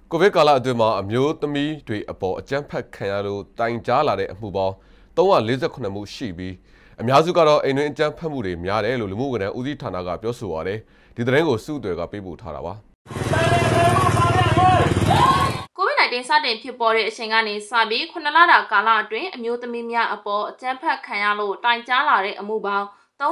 ကိုဗစ်ကာလအတွင်းမှာအမျိုးသမီးတွေအပေါ်အကြမ်းဖက်ခံရလို့တိုင်ကြားလာတဲ့အမှုပေါင်း348မှုရှိပြီးအများစုကတော့အိမ်တွင်းအကြမ်းဖက်မှုတွေများတယ်လို့လူမှုဝန်ထမ်းဦးစီးဌာနကပြောဆိုပါတယ်။ဒီသတင်းကိုစုအသွယ်ကပေးပို့ထားတာပါ။ COVID-19 စတင်ဖြစ်ပေါ်တဲ့အချိန်ကနေစပြီး9လတာကာလအတွင်းအမျိုးသမီးများအပေါ်အကြမ်းဖက်ခံရလို့တိုင်ကြားလာတဲ့အမှုပေါင်း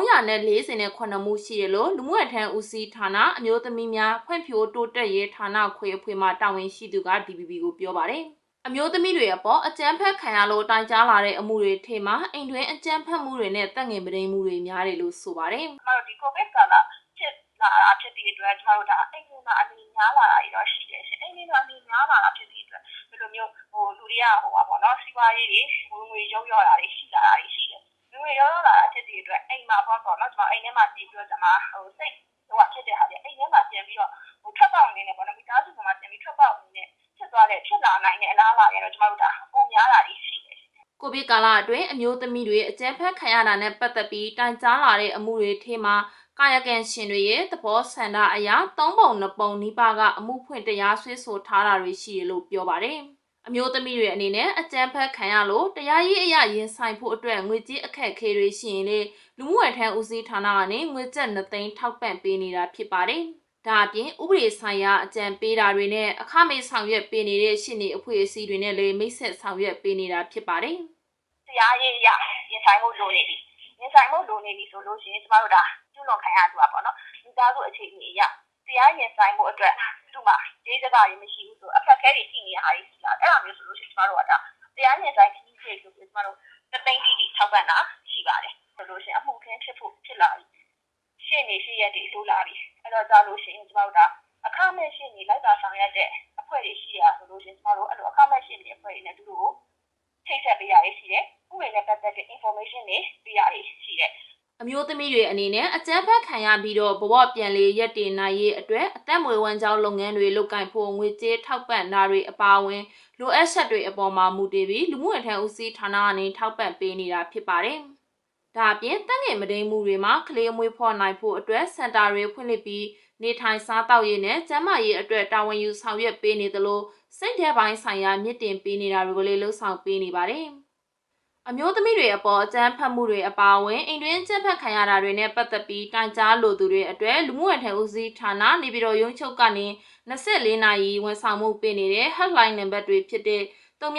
348မှုရှိတယ်လို့လူမှုဝန်ထမ်းဦးစီးဌာနအမျိုးသမီးများဖွံ့ဖြိုးတိုးတက်ရေးဌာနခွဲအဖွဲ့မှတာဝန်ရှိသူက DBB ကိုပြောပါတယ်။အမျိုးသမီးတွေအပေါ်အကြမ်းဖက်ခံရလို့တိုင်ကြားလာတဲ့အမှုတွေထဲမှာအိမ်တွင်းအကြမ်းဖက်မှုတွေနဲ့တပ်ငင်ပဋိမှုတွေများတယ်လို့ဆိုပါတယ်။ကျွန်တော်တို့ဒီ COVID ကာလဖြစ်လာတာဖြစ်တဲ့အတွက်ကျွန်တော်တို့ဒါအိမ်မှာအနေများလာတာတော့ရှိတယ်ရှင်။အိမ်မှာအနေများလာတာဖြစ်တဲ့အတွက်ဒီလိုမျိုးလူတွေကပေါ့နော်စီးပွားရေးတွေငွေရုပ်ရောတာတွေရှိလာတာရှိတယ်။ငွေရောလာတာဖြစ်တဲ့အတွက်အိမ်မှာပေါ့နော်ကျွန်တော်အိမ်ထဲမှာနေပြီးတော့ကျွန်မစိတ်ဖြစ်တဲ့ဟာတွေအိမ်ထဲမှာပြန်ပြီးတော့ထွက်ပေါက်နေနေပေါ့နော်မိသားစုကမှပြန်ပြီးထွက်ပေါက်နေနေဖြစ်သွားတဲ့ဖြစ်လာနိုင်တဲ့အလားအလာတွေတော့ကျွန်တော်တို့ဒါပုံများတာရှိတယ်။ကိုဗစ်ကာလအတွင်းအမျိုးသမီးတွေအကြမ်းဖက်ခံရတာနဲ့ပတ်သက်ပြီးတိုင်ကြားလာတဲ့အမှုတွေထဲမှာကာယကံရှင်တွေရဲ့သဘောဆန္ဒအရာ3ပုံ2ပုံနီးပါးကအမှုဖွင့်တရားစွဲဆိုထားတာတွေရှိတယ်လို့ပြောပါတယ်။အမျိုးသမီးတွေအနေနဲ့အကြမ်းဖက်ခံရလို့တရားရေးအရာရင်ဆိုင်ဖို့အတွက်ငွေကြေးအခက်အခဲတွေရှိရင်လေလူမှုဝန်ထမ်းဦးစီးဌာနကနေငွေကျပ်2သိန်းထောက်ပံ့ပေးနေတာဖြစ်ပါတယ်။ဒါအပြင်ဥပဒေဆိုင်ရာအကြံပေးတာတွေနဲ့အခမဲ့ဆောင်ရွက်ပေးနေတဲ့ရှင်းနေအဖွဲ့အစည်းတွေနဲ့လည်းမိတ်ဆက်ဆောင်ရွက်ပေးနေတာဖြစ်ပါတယ်။တရားရေးအရာရင်ဆိုင်ဖို့လိုနေပြီ။ရင်ဆိုင်ဖို့လိုနေပြီဆိုလို့ရှိရင်ကျမတို့ဒါကျူးလွန်ခံရသူပါပေါ့နော်။မိသားစုအခြေအနေအရတရားရင်ဆိုင်ဖို့အတွက်သူ့မှာဒေသကာရေးမရှိဘူးဆိုအခက်အခဲတွေရှိနေတဲ့ဟာတွေရှိလာ။အဲ့လိုမျိုးဆိုလို့ရှိရင်ကျမတို့ကဒါတရားရင်ဆိုင်ကြီးကြီးဆိုပြီးကျမတို့တသိန်းတိထောက်ပံ့တာရှိပါတယ်။ဆိုလို့ရှိရင်အမှုခင်းဖြစ်လာပြီ။ရှင်းနေရှိရက်တွေလိုလာပြီ။အဲ့တော့ကြာလို့ရှိရင်ကျမတို့ဒါအခမဲ့ရှင်းနေလိုက်တာဆောင်ရွက်တဲ့အဖွဲ့တွေရှိရဆိုလို့ရှိရင်ကျမတို့အဲ့လိုအခမဲ့ရှင်းနေအဖွဲ့တွေနဲ့သူတို့ကိုထိတ်ဆက်ပေးရရှိတယ်။ဥပဒေနဲ့ပတ်သက်တဲ့ information တွေပေးရရှိတယ်။အမျိုးသမီးတွေအနေနဲ့အကြမ်းဖက်ခံရပြီးတော့ဘဝပြန်လေရက်တည်နိုင်ရေးအတွက်အသက်မွေးဝမ်းကြောင်းလုပ်ငန်းတွေလုပ်ကိုင်ဖို့ငွေကြေးထောက်ပံ့တာတွေအပါအဝင်လိုအပ်ချက်တွေအပေါ်မှာမူတည်ပြီးလူမှုဝန်ထမ်းဦးစီးဌာနကနေထောက်ပံ့ပေးနေတာဖြစ်ပါတယ်။ဒါအပြင်တပ်ငယ်မဒိန်မှုတွေမှာကလေးမွေးဖော်နိုင်ဖို့အတွက်စင်တာတွေဖွင့်လှစ်ပြီးနေထိုင်စားသောက်ရေးနဲ့ကျန်းမာရေးအတွက်တာဝန်ယူဆောင်ရွက်ပေးနေသလိုစိတ်ဓာတ်ပိုင်းဆိုင်ရာမြင့်တင်ပေးနေတာတွေကိုလည်းလှုပ်ဆောင်ပေးနေပါတယ်။အမျိုးသမီးတွေအပေါ်အကြမ်းဖက်မှုတွေအပါအဝင်အိမ်တွင်းအကြမ်းဖက်ခံရတာတွေနဲ့ပတ်သက်ပြီးတိုင်ကြားလိုသူတွေအတွက်လူမှုဝန်ထမ်းဦးစီးဌာနနေပြည်တော်ရုံးချုပ်ကနေ24နာရီဝန်ဆောင်မှုပေးနေတဲ့ hotline နံပါတ်တွေဖြစ်တဲ့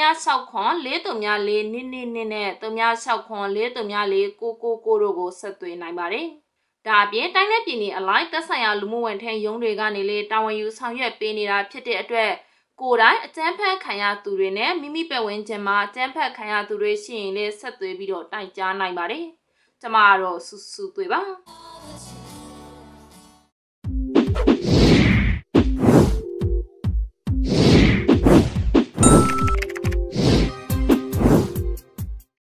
369434222နဲ့369434499တို့ကိုဆက်သွယ်နိုင်ပါတယ်။ဒါအပြင်တိုင်းနယ်ပြည်နယ်အလိုက်သက်ဆိုင်ရာလူမှုဝန်ထမ်းရုံးတွေကနေလည်းတာဝန်ယူဆောင်ရွက်ပေးနေတာဖြစ်တဲ့အတွက်ကိုယ်တိုင်အကြမ်းဖက်ခံရသူတွေနဲ့မိမိပတ်ဝန်းကျင်မှာအကြမ်းဖက်ခံရသူတွေရှိရင်လည်းဆက်သွယ်ပြီးတော့တိုင်ကြားနိုင်ပါတယ်။ကျွန်မကတော့စုသွေးပါ